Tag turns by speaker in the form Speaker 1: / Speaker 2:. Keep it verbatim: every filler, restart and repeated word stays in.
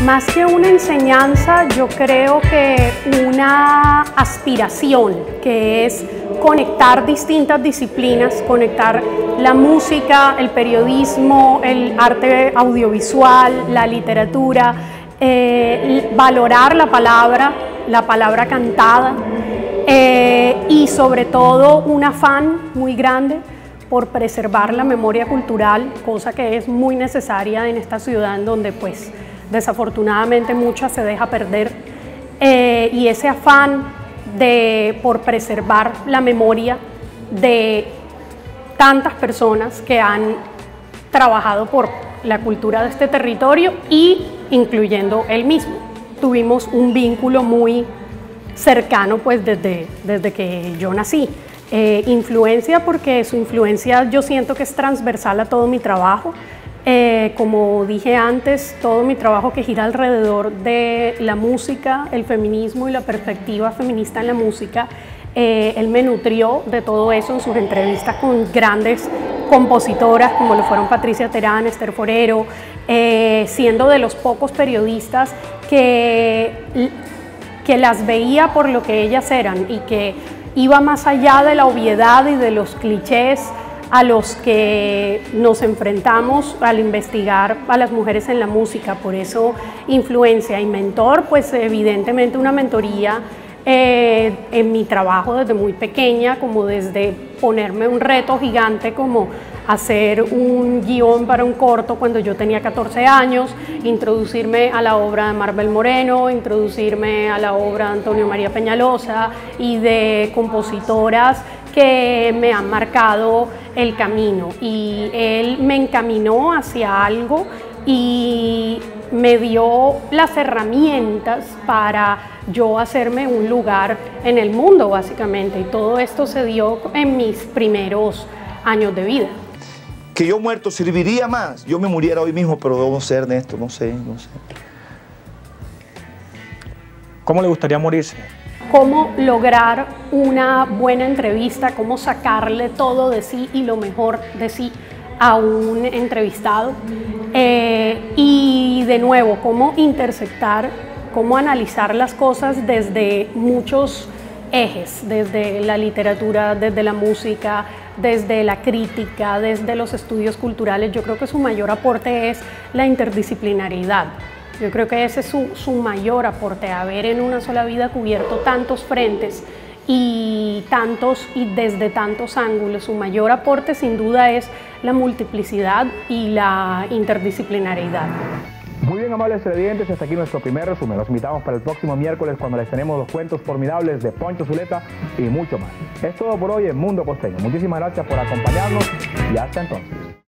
Speaker 1: Más que una enseñanza, yo creo que una aspiración, que es conectar distintas disciplinas, conectar la música, el periodismo, el arte audiovisual, la literatura, eh, valorar la palabra, la palabra cantada, eh, y sobre todo un afán muy grande por preservar la memoria cultural, cosa que es muy necesaria en esta ciudad en donde pues desafortunadamente mucha se deja perder, eh, y ese afán de, por preservar la memoria de tantas personas que han trabajado por la cultura de este territorio y incluyendo él mismo. Tuvimos un vínculo muy cercano pues desde, desde que yo nací. Eh, influencia porque su influencia yo siento que es transversal a todo mi trabajo. Eh, como dije antes, todo mi trabajo que gira alrededor de la música, el feminismo y la perspectiva feminista en la música, eh, él me nutrió de todo eso en sus entrevistas con grandes compositoras como lo fueron Patricia Terán, Esther Forero, eh, siendo de los pocos periodistas que, que las veía por lo que ellas eran y que iba más allá de la obviedad y de los clichés a los que nos enfrentamos al investigar a las mujeres en la música. Por eso influencia y mentor, pues evidentemente una mentoría eh, en mi trabajo desde muy pequeña, como desde ponerme un reto gigante como hacer un guión para un corto cuando yo tenía catorce años, introducirme a la obra de Marvel Moreno, introducirme a la obra de Antonio María Peñalosa y de compositoras que me han marcado el camino, y él me encaminó hacia algo y me dio las herramientas para yo hacerme un lugar en el mundo básicamente, y todo esto se dio en mis primeros años de vida.
Speaker 2: Que yo muerto serviría más, yo me muriera hoy mismo, pero debo ser Ernesto, no sé, no sé.
Speaker 3: ¿Cómo le gustaría morirse?
Speaker 1: Cómo lograr una buena entrevista, cómo sacarle todo de sí y lo mejor de sí a un entrevistado, eh, y de nuevo cómo intersectar, cómo analizar las cosas desde muchos ejes, desde la literatura, desde la música, desde la crítica, desde los estudios culturales. Yo creo que su mayor aporte es la interdisciplinariedad. Yo creo que ese es su, su mayor aporte, haber en una sola vida cubierto tantos frentes y, tantos, y desde tantos ángulos. Su mayor aporte sin duda es la multiplicidad y la interdisciplinariedad.
Speaker 3: Muy bien, amables televidentes, hasta aquí nuestro primer resumen. Los invitamos para el próximo miércoles cuando les tenemos los cuentos formidables de Poncho Zuleta y mucho más. Es todo por hoy en Mundo Costeño. Muchísimas gracias por acompañarnos y hasta entonces.